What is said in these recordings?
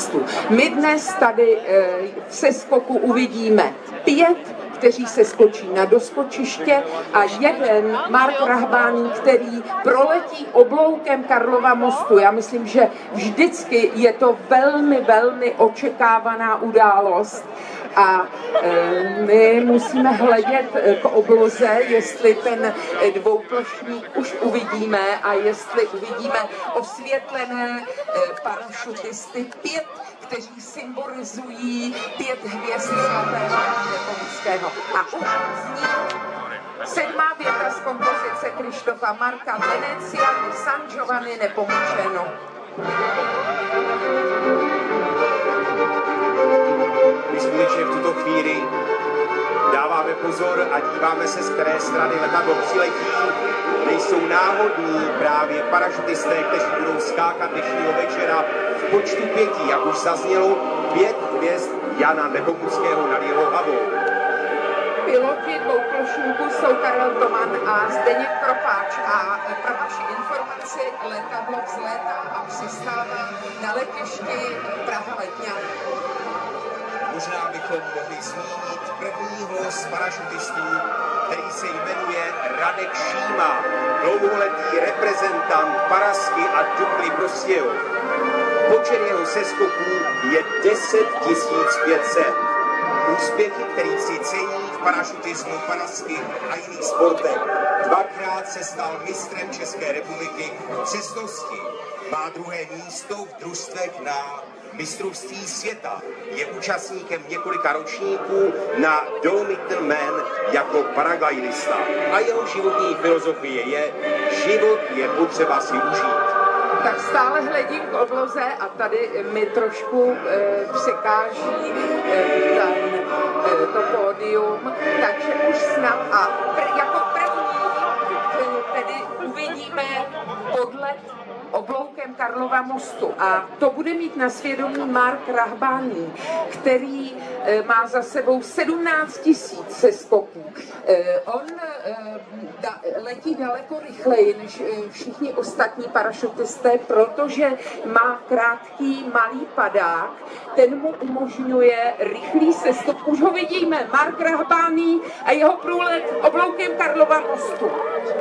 parašutistů. My dnes tady v seskoku uvidíme 5, kteří se skočí na doskočiště a jeden, Mark Rahbány, který proletí obloukem Karlova mostu. Já myslím, že vždycky je to velmi, velmi očekávaná událost. A my musíme hledět k obloze, jestli ten dvouplošník už uvidíme a jestli uvidíme osvětlené parašutisty 5, kteří symbolizují 5 hvězd svatého Nepomuckého. A už zní 7. věta z kompozice Krištofa Marka Venecia di San Giovanni Nepomuceno. My skutečně v tuto chvíli dáváme pozor a díváme se, z které strany letadlo přiletí. Nejsou náhodní právě parašutisté, kteří budou skákat dnešního večera v počtu 5, jak už zaznělo, 5 hvězd Jana Nepomuckého nad jeho hlavou. Piloti dvouplošníků jsou Karel Toman a Zdeněk Kropáč a pro vaši informaci letadlo vzlétá a přistává na letišti Praha-Letňany. Možná bychom mohli zmínit prvního z parašutistů, který se jmenuje Radek Šíma, dlouholetý reprezentant Parasky a Dukly Prostějov. Počet jeho seskoků je 10 500. Úspěchy, který si cení v parašutismu, Parasky a jiných sportech. 2krát se stal mistrem České republiky v cestnosti. Má 2. místo v družstvech na mistrovství světa. Je účastníkem několika ročníků na Dolomiten Man jako paraglidista. A jeho životní filozofie je: život je potřeba si užít. Tak stále hledím k obloze a tady mi trošku překáží to pódium, takže už snad a jako první tedy uvidíme odlet obloukem Karlova mostu a to bude mít na svědomí Mark Rahbány, který má za sebou 17 000 seskoků. On letí daleko rychleji než všichni ostatní parašutisté, protože má krátký malý padák, ten mu umožňuje rychlý seskok. Už ho vidíme, Mark Rahbány a jeho průlet obloukem Karlova mostu.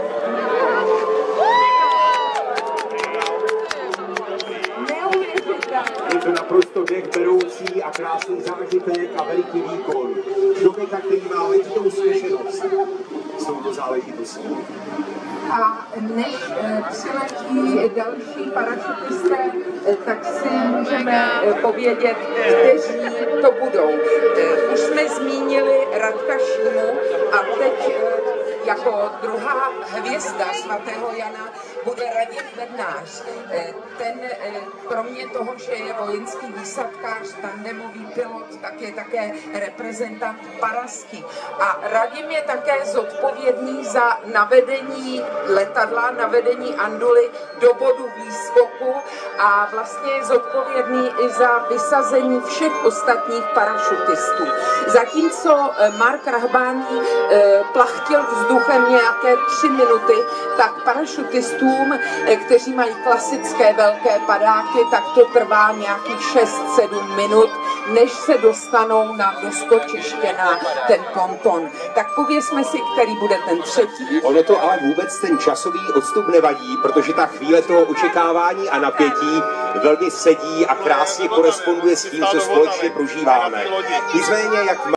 Je to naprosto dech beroucí a krásný zážitek a veliký výkon. Člověka, který má letitou zkušenost s touto záležitostí. A než přiletí další parašutisté, tak si můžeme povědět, kteří to budou. Už jsme zmínili Radka Šímu a teď jako druhá hvězda svatého Jana bude Radim Bednář. Ten kromě toho, že je vojenský výsadkář, tandemový pilot, tak je také reprezentant Parasky. A Radim je také zodpovědný za navedení letadla, navedení anduly do bodu výskoku a vlastně je zodpovědný i za vysazení všech ostatních parašutistů. Zatímco Mark Rahbány plachtil vzduchem nějaké 3 minuty, tak parašutistům, kteří mají klasické velké padáky, tak to trvá nějakých 6-7 minut, než se dostanou na doskočiště, na ten ponton. Tak povězme si, který bude ten třetí. Ono to ale vůbec ten časový odstup nevadí, protože ta chvíle toho očekávání a napětí velmi sedí a krásně koresponduje s tím, co společně prožíváme. Nicméně, jak